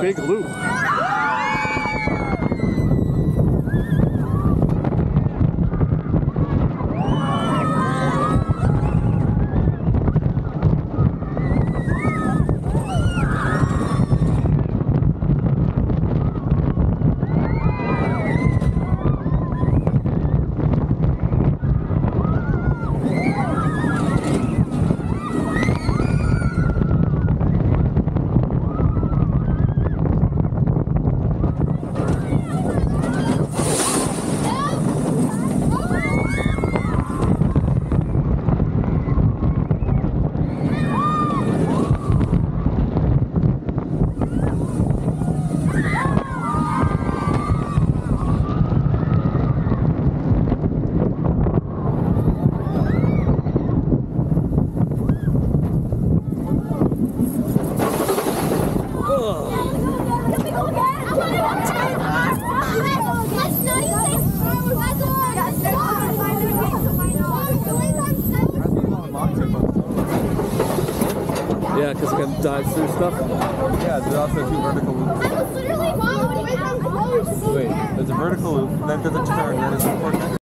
big loop. Yeah, because it can dive through stuff. Yeah, there's also 2 vertical loops. I was literally following. Wait, there's a vertical loop, and then there's a turn, and there's a